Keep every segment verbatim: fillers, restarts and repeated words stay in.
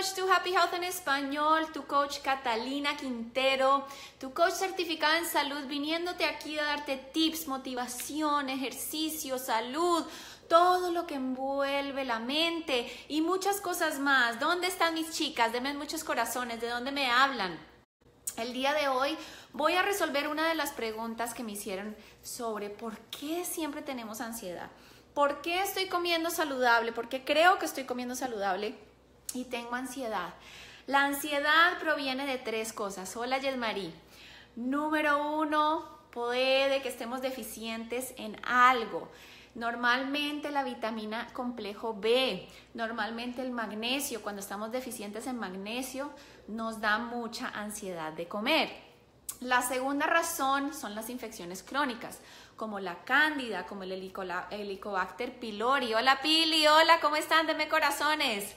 coach to Happy Health en español, tu coach Catalina Quintero, tu coach certificada en salud, viniéndote aquí a darte tips, motivación, ejercicio, salud, todo lo que envuelve la mente y muchas cosas más. ¿Dónde están mis chicas? Denme muchos corazones, ¿de dónde me hablan? El día de hoy voy a resolver una de las preguntas que me hicieron sobre por qué siempre tenemos ansiedad. ¿Por qué estoy comiendo saludable? ¿Por qué creo que estoy comiendo saludable y tengo ansiedad? La ansiedad proviene de tres cosas. Hola, Yesmarí. Número uno, puede que estemos deficientes en algo. Normalmente la vitamina complejo B, normalmente el magnesio, cuando estamos deficientes en magnesio, nos da mucha ansiedad de comer. La segunda razón son las infecciones crónicas, como la cándida, como el Helicobacter pylori. Hola Pili, hola, ¿cómo están? Denme corazones.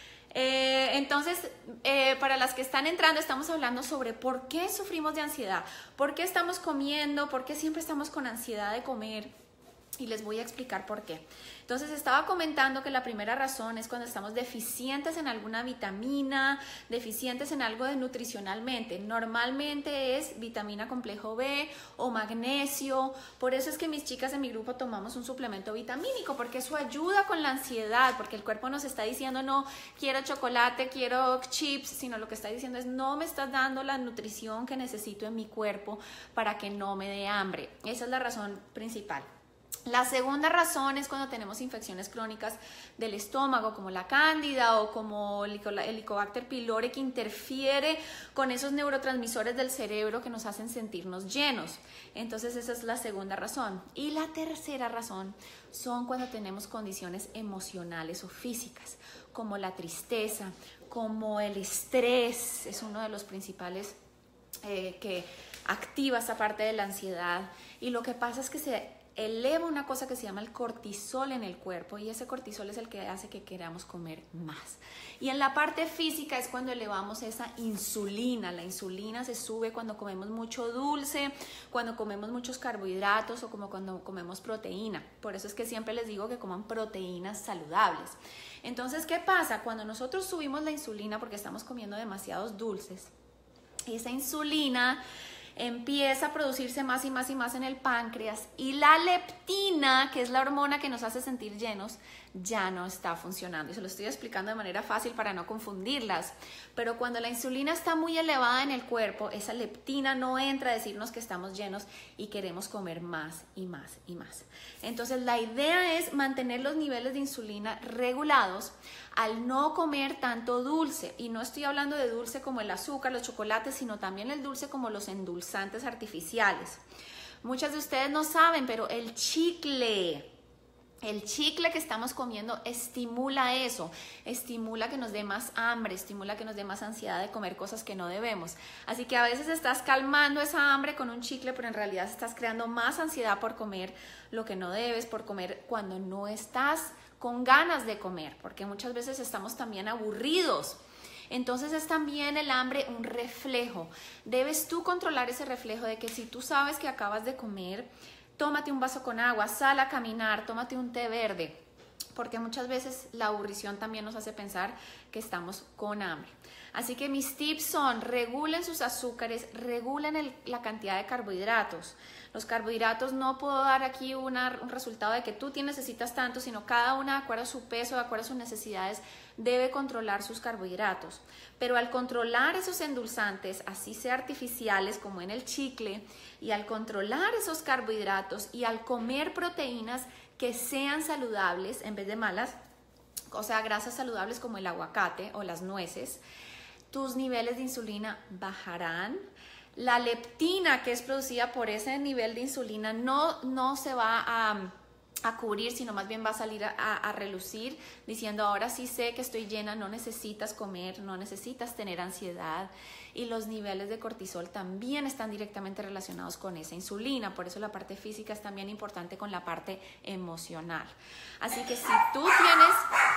Eh, entonces, eh, para las que están entrando, estamos hablando sobre por qué sufrimos de ansiedad, por qué estamos comiendo, por qué siempre estamos con ansiedad de comer. Y les voy a explicar por qué. Entonces estaba comentando que la primera razón es cuando estamos deficientes en alguna vitamina, deficientes en algo de nutricionalmente. Normalmente es vitamina complejo B o magnesio. Por eso es que mis chicas en mi grupo tomamos un suplemento vitamínico, porque eso ayuda con la ansiedad, porque el cuerpo nos está diciendo no quiero chocolate, quiero chips, sino lo que está diciendo es no me estás dando la nutrición que necesito en mi cuerpo para que no me dé hambre. Esa es la razón principal. La segunda razón es cuando tenemos infecciones crónicas del estómago, como la cándida o como el Helicobacter pylori, que interfiere con esos neurotransmisores del cerebro que nos hacen sentirnos llenos. Entonces esa es la segunda razón. Y la tercera razón son cuando tenemos condiciones emocionales o físicas, como la tristeza, como el estrés, es uno de los principales eh, que activa esa parte de la ansiedad. Y lo que pasa es que se eleva una cosa que se llama el cortisol en el cuerpo, y ese cortisol es el que hace que queramos comer más. Y en la parte física es cuando elevamos esa insulina. La insulina se sube cuando comemos mucho dulce, cuando comemos muchos carbohidratos o como cuando comemos proteína. Por eso es que siempre les digo que coman proteínas saludables. Entonces, ¿qué pasa? Cuando nosotros subimos la insulina porque estamos comiendo demasiados dulces, esa insulina empieza a producirse más y más y más en el páncreas, y la leptina, que es la hormona que nos hace sentir llenos, ya no está funcionando. Y se lo estoy explicando de manera fácil para no confundirlas. Pero cuando la insulina está muy elevada en el cuerpo, esa leptina no entra a decirnos que estamos llenos y queremos comer más y más y más. Entonces la idea es mantener los niveles de insulina regulados al no comer tanto dulce. Y no estoy hablando de dulce como el azúcar, los chocolates, sino también el dulce como los endulzantes artificiales. Muchas de ustedes no saben, pero el chicle... El chicle que estamos comiendo estimula eso, estimula que nos dé más hambre, estimula que nos dé más ansiedad de comer cosas que no debemos. Así que a veces estás calmando esa hambre con un chicle, pero en realidad estás creando más ansiedad por comer lo que no debes, por comer cuando no estás con ganas de comer, porque muchas veces estamos también aburridos. Entonces es también el hambre un reflejo. Debes tú controlar ese reflejo de que si tú sabes que acabas de comer, tómate un vaso con agua, sal a caminar, tómate un té verde, porque muchas veces la aburrición también nos hace pensar que estamos con hambre. Así que mis tips son: regulen sus azúcares, regulen el, la cantidad de carbohidratos. Los carbohidratos no puedo dar aquí una, un resultado de que tú necesitas tanto, sino cada una de acuerdo a su peso, de acuerdo a sus necesidades, debe controlar sus carbohidratos. Pero al controlar esos endulzantes, así sea artificiales como en el chicle, y al controlar esos carbohidratos y al comer proteínas que sean saludables en vez de malas, o sea, grasas saludables como el aguacate o las nueces, tus niveles de insulina bajarán. La leptina que es producida por ese nivel de insulina no, no se va a, a cubrir, sino más bien va a salir a, a relucir, diciendo ahora sí sé que estoy llena, no necesitas comer, no necesitas tener ansiedad. Y los niveles de cortisol también están directamente relacionados con esa insulina. Por eso la parte física es también importante con la parte emocional. Así que si tú tienes,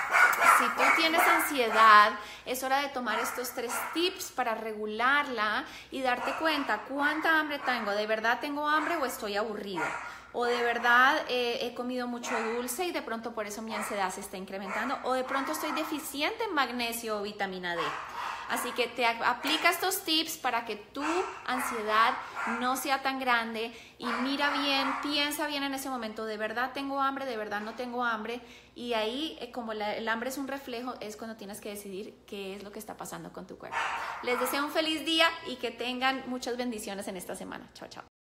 si tú tienes ansiedad, es hora de tomar estos tres tips para regularla y darte cuenta cuánta hambre tengo. ¿De verdad tengo hambre o estoy aburrida? o de verdad eh, he comido mucho dulce y de pronto por eso mi ansiedad se está incrementando, o de pronto estoy deficiente en magnesio o vitamina D. Así que te aplica estos tips para que tu ansiedad no sea tan grande y mira bien, piensa bien en ese momento, de verdad tengo hambre, de verdad no tengo hambre, y ahí eh, como la, el hambre es un reflejo, es cuando tienes que decidir qué es lo que está pasando con tu cuerpo. Les deseo un feliz día y que tengan muchas bendiciones en esta semana. Chao, chao.